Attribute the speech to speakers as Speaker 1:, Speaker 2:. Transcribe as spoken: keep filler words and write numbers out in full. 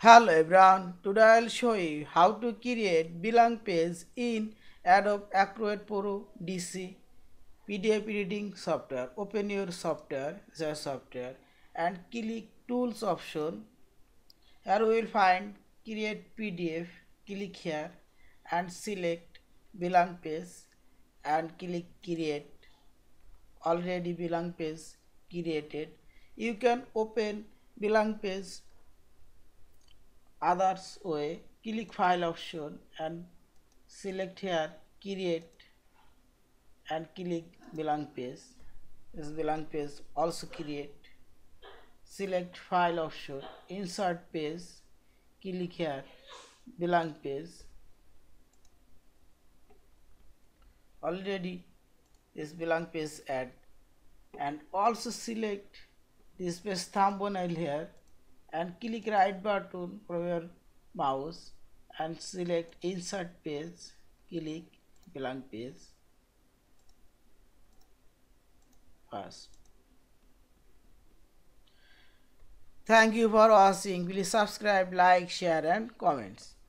Speaker 1: Hello everyone, today I'll show you how to create blank page in Adobe Acrobat Pro D C P D F editing software. Open your software, the software and click tools option. Here we will find create P D F. Click here and select blank page and click create. Already blank page created. You can open blank page others way. Click file option and select here create and click blank page. This blank page also create. Select file option, insert page, click here blank page. Already this blank page add, and also select this page thumbnail here and click right button from your mouse and select insert page, click blank page first. Thank you for watching. Please subscribe, like, share and comments.